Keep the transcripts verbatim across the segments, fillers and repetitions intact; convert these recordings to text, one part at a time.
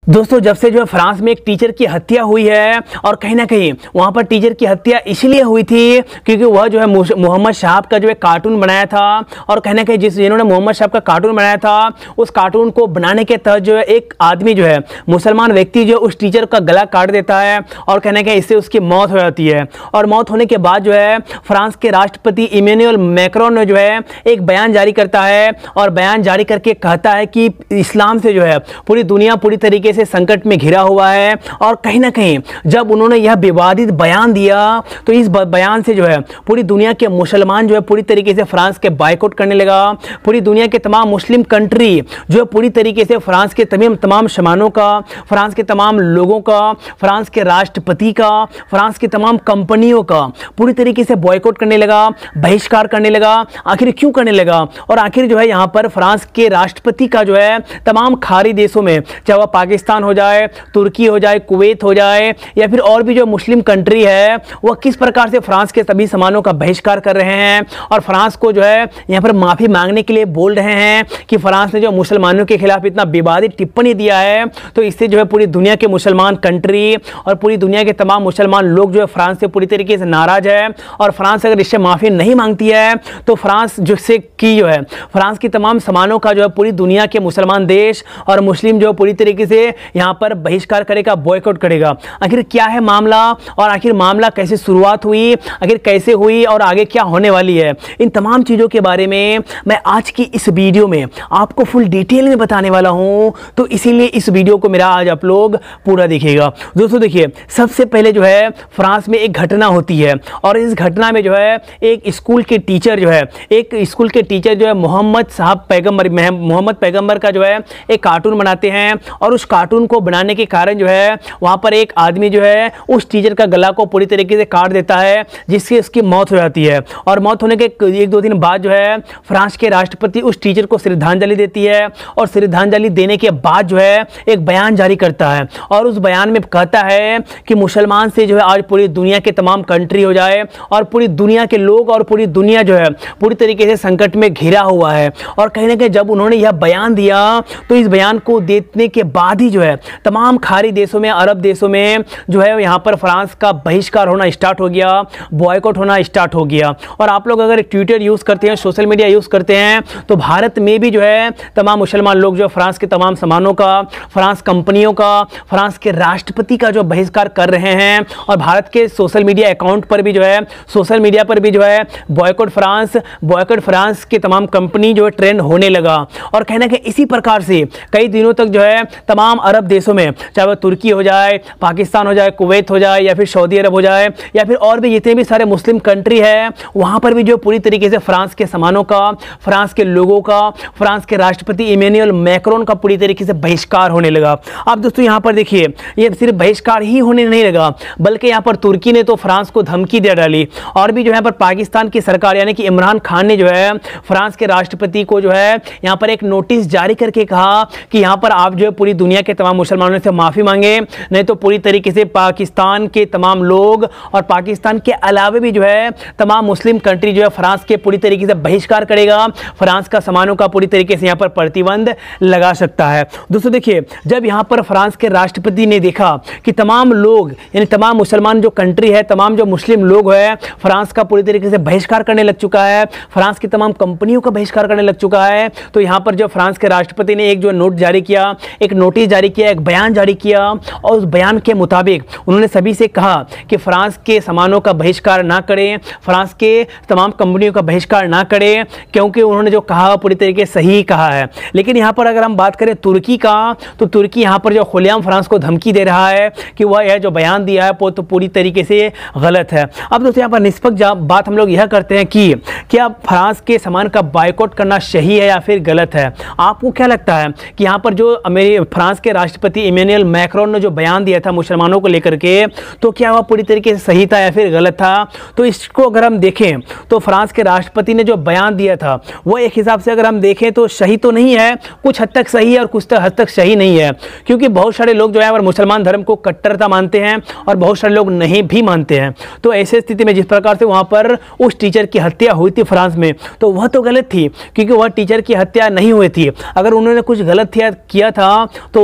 दोस्तों, जब से जो है फ्रांस में एक टीचर की हत्या हुई है और कहीं ना कहीं वहां पर टीचर की हत्या इसलिए हुई थी क्योंकि वह जो है मोहम्मद साहब का जो है कार्टून बनाया था और कहीं ना कहीं जिस जिन्होंने मोहम्मद साहब का कार्टून बनाया था उस कार्टून को बनाने के तहत जो है एक आदमी जो है मुसलमान व्यक्ति जो उस टीचर का गला काट देता है और कहीं ना कहीं इससे उसकी मौत हो जाती है। और मौत होने के बाद जो है फ्रांस के राष्ट्रपति इमैनुअल मैक्रोन ने जो है एक बयान जारी करता है और बयान जारी करके कहता है कि इस्लाम से जो है पूरी दुनिया पूरी तरीके से संकट में घिरा हुआ है। और कहीं ना कहीं जब उन्होंने यह विवादित बयान दिया तो इस बयान से जो है पूरी दुनिया के मुसलमान जो है पूरी तरीके से फ्रांस के बायकॉट करने लगा। पूरी दुनिया के तमाम मुस्लिम कंट्री जो है पूरी तरीके से फ्रांस के तमाम तमाम सामानों का, फ्रांस के तमाम लोगों का, फ्रांस के राष्ट्रपति का, फ्रांस की तमाम कंपनियों का पूरी तरीके से बॉयकॉट करने लगा, बहिष्कार करने लगा। आखिर क्यों करने लगा? और आखिर जो है यहाँ पर फ्रांस के राष्ट्रपति का जो है तमाम खाड़ी देशों में, चाहे वह पाकिस्तान हो जाए, तुर्की हो जाए, कुवैत हो जाए या फिर और भी जो मुस्लिम कंट्री है, वह किस प्रकार से फ्रांस के सभी सामानों का बहिष्कार कर रहे हैं और फ्रांस को जो है यहाँ पर माफी मांगने के लिए बोल रहे हैं कि फ्रांस ने जो मुसलमानों के खिलाफ इतना विवादित टिप्पणी दिया है तो इससे जो है पूरी दुनिया के मुसलमान कंट्री और पूरी दुनिया के तमाम मुसलमान लोग जो है फ्रांस से पूरी तरीके से नाराज है। और फ्रांस अगर इससे माफी नहीं मांगती है तो फ्रांस जो से की जो है फ्रांस की तमाम सामानों का जो है पूरी दुनिया के मुसलमान देश और मुस्लिम जो पूरी तरीके से यहाँ पर बहिष्कार करेगा, बॉयकॉट करेगा। आखिर क्या है मामला और आखिर मामला कैसे शुरुआत हुई, आखिर कैसे हुई और आगे क्या होने वाली है, इन तमाम चीजों के बारे में मैं आज की इस वीडियो में आपको फुल डिटेल में बताने वाला हूं। तो इसीलिए इस वीडियो को मेरा आज आप लोग पूरा देखिएगा। दोस्तों देखिए, सबसे पहले जो है फ्रांस में एक घटना होती है और इस घटना में जो है एक स्कूल के टीचर जो है एक स्कूल के टीचर जो है मोहम्मद साहब पैगंबर मोहम्मद पैगंबर का जो है एक कार्टून बनाते हैं और उस कार्टून को बनाने के कारण जो है वहां पर एक आदमी जो है उस टीचर का गला को पूरी तरीके से काट देता है जिससे उसकी मौत हो जाती है। और मौत होने के एक दो दिन बाद जो है फ्रांस के राष्ट्रपति उस टीचर को श्रद्धांजलि देती है और श्रद्धांजलि देने के बाद जो है एक बयान जारी करता है और उस बयान में कहता है कि मुसलमान से जो है आज पूरी दुनिया के तमाम कंट्री हो जाए और पूरी दुनिया के लोग और पूरी दुनिया जो है पूरी तरीके से संकट में घिरा हुआ है। और कहीं ना कहीं जब उन्होंने यह बयान दिया तो इस बयान को देने के बाद ही जो है तमाम खाड़ी देशों में, अरब देशों में जो है यहाँ पर फ्रांस का बहिष्कार होना स्टार्ट हो गया, बॉयकॉट होना स्टार्ट हो गया। और आप लोग अगर ट्विटर यूज करते हैं, सोशल मीडिया यूज करते हैं तो भारत में भी जो है तमाम मुसलमान लोग जो फ्रांस के तमाम सामानों का, फ्रांस कंपनियों का, फ्रांस के राष्ट्रपति का जो बहिष्कार कर रहे हैं। और भारत के सोशल मीडिया अकाउंट पर भी जो है सोशल मीडिया पर भी जो है बॉयकॉट फ्रांस बॉयकॉट फ्रांस के तमाम कंपनी जो है ट्रेंड होने लगा। और कहना कि इसी प्रकार से कई दिनों तक जो है तमाम अरब देशों में, चाहे वह तुर्की हो जाए, पाकिस्तान हो जाए, कुवैत हो जाए या फिर सऊदी अरब हो जाए या फिर और भी जितने भी सारे मुस्लिम कंट्री है, वहां पर भी जो पूरी तरीके से फ्रांस के सामानों का, फ्रांस के लोगों का, फ्रांस के राष्ट्रपति इमैनुअल मैक्रोन का पूरी तरीके से बहिष्कार होने लगा। अब दोस्तों यहां पर देखिए, ये सिर्फ बहिष्कार ही होने नहीं लगा बल्कि यहां पर तुर्की ने तो फ्रांस को धमकी दे डाली और भी जो है पर पाकिस्तान की सरकार यानी कि इमरान खान ने जो है फ्रांस के राष्ट्रपति को जो है यहां पर एक नोटिस जारी करके कहा कि यहां पर आप जो है पूरी दुनिया के तमाम मुसलमानों से माफी मांगे, नहीं तो पूरी तरीके से पाकिस्तान के तमाम लोग और पाकिस्तान के अलावा भी जो है तमाम मुस्लिम कंट्री जो है फ्रांस के पूरी तरीके से बहिष्कार करेगा, फ्रांस का सामानों का पूरी तरीके से यहां पर प्रतिबंध लगा सकता है। दोस्तों देखिए, जब यहां पर फ्रांस के राष्ट्रपति ने देखा कि तमाम लोग यानी तमाम मुसलमान जो कंट्री है, तमाम जो मुस्लिम लोग है फ्रांस का पूरी तरीके से बहिष्कार करने लग चुका है, फ्रांस की तमाम कंपनियों का बहिष्कार करने लग चुका है, तो यहां पर जो फ्रांस के राष्ट्रपति ने एक जो नोट जारी किया, एक नोटिस जारी किया, एक बयान जारी किया और उस बयान के मुताबिक उन्होंने सभी से कहा कि फ्रांस के सामानों का बहिष्कार ना करें, फ्रांस के तमाम कंपनियों का बहिष्कार ना करें, क्योंकि उन्होंने जो कहा पूरी तरीके से सही कहा है। लेकिन यहां पर अगर हम बात करें तुर्की का, तो तुर्की यहां पर जो खुलेआम फ्रांस को धमकी दे रहा है कि वह यह जो बयान दिया है वो तो पूरी तरीके से गलत है। अब दोस्तों यहां पर निष्पक्ष बात हम लोग यह करते हैं कि क्या फ्रांस के सामान का बायकॉट करना सही है या फिर गलत है? आपको क्या लगता है कि यहां पर जो अमेरिका फ्रांस के राष्ट्रपति इमैनुअल मैक्रोन ने जो बयान दिया था मुसलमानों को लेकर के, तो क्या वह पूरी तरीके से सही था या फिर गलत था? तो इसको अगर हम देखें तो फ्रांस के राष्ट्रपति ने जो बयान दिया था वो एक हिसाब से अगर हम देखें तो सही तो नहीं है, कुछ हद तक सही है और कुछ हद तक सही नहीं है, क्योंकि बहुत सारे लोग जो है मुसलमान धर्म को कट्टरता मानते हैं और बहुत सारे लोग नहीं भी मानते हैं। तो ऐसे स्थिति में जिस प्रकार से वहां पर उस टीचर की हत्या हुई थी फ्रांस में, तो वह तो गलत थी क्योंकि वह टीचर की हत्या नहीं हुई थी। अगर उन्होंने कुछ गलत किया था तो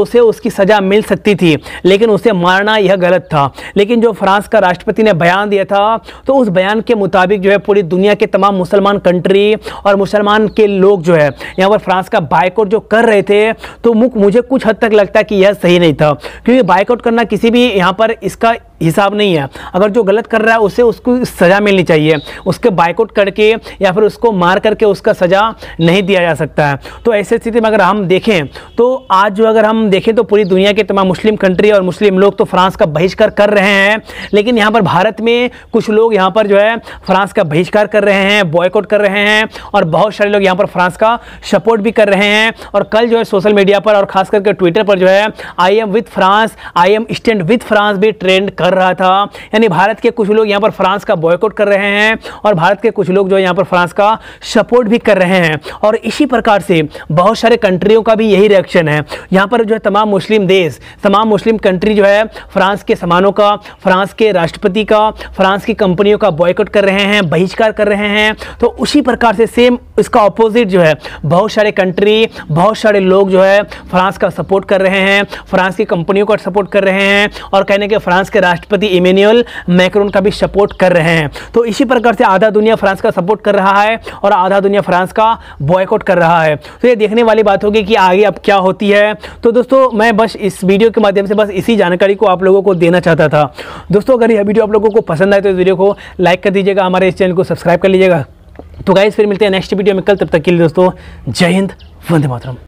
उसे उसकी सज़ा मिल सकती थी, लेकिन उसे मारना यह गलत था। लेकिन जो फ्रांस का राष्ट्रपति ने बयान दिया था, तो उस बयान के मुताबिक जो है पूरी दुनिया के तमाम मुसलमान कंट्री और मुसलमान के लोग जो है यहाँ पर फ्रांस का बायकॉट जो कर रहे थे, तो मुझे कुछ हद तक लगता है कि यह सही नहीं था, क्योंकि बायकॉट करना किसी भी यहाँ पर इसका हिसाब नहीं है। अगर जो गलत कर रहा है उसे उसको सज़ा मिलनी चाहिए, उसके बायकॉट करके या फिर उसको मार करके उसका सज़ा नहीं दिया जा सकता है। तो ऐसी स्थिति में अगर हम देखें तो आज जो अगर हम देखें तो पूरी दुनिया के तमाम मुस्लिम कंट्री और मुस्लिम लोग तो फ्रांस का बहिष्कार कर रहे हैं, लेकिन यहाँ पर भारत में कुछ लोग यहाँ पर जो है फ्रांस का बहिष्कार कर रहे हैं, बॉयकॉट कर रहे हैं, और बहुत सारे लोग यहाँ पर फ्रांस का सपोर्ट भी कर रहे हैं। और कल जो है सोशल मीडिया पर और खास करके ट्विटर पर जो है I am with France, I am stand with France भी ट्रेंड कर रहा था। यानी भारत के कुछ लोग यहाँ पर फ्रांस का बॉयकॉट कर रहे हैं और भारत के कुछ लोग जो यहाँ पर फ्रांस का सपोर्ट भी कर रहे हैं। और इसी प्रकार से बहुत सारे कंट्रियों का भी यही रिएक्शन है। यहाँ पर जो है तमाम मुस्लिम देश, तमाम मुस्लिम कंट्री जो है फ्रांस के सामानों का, फ्रांस के राष्ट्रपति का, फ्रांस की कंपनियों का बॉयकॉट कर रहे हैं, बहिष्कार कर रहे हैं। तो उसी प्रकार से सेम इसका ऑपोजिट जो है बहुत सारे कंट्री, बहुत सारे लोग जो है फ्रांस का सपोर्ट कर रहे हैं, फ्रांस की कंपनियों का सपोर्ट कर रहे हैं, और कहने के फ्रांस के राष्ट्रपति इमैनुअल मैक्रोन का भी सपोर्ट कर रहे हैं। तो इसी प्रकार से आधा दुनिया फ्रांस का सपोर्ट कर रहा है और आधा दुनिया फ्रांस का बॉयकॉट कर रहा है। तो ये देखने वाली बात होगी कि आगे अब क्या होती है। तो दोस्तों मैं बस इस वीडियो के माध्यम से बस इसी जानकारी को आप लोगों को देना चाहता था। दोस्तों अगर यह वीडियो आप लोगों को पसंद आए तो इस वीडियो को लाइक कर दीजिएगा, हमारे इस चैनल को सब्सक्राइब कर लीजिएगा। तो गाइस फिर मिलते हैं नेक्स्ट वीडियो में कल, तब तक के लिए दोस्तों जय हिंद, वंदे मातरम।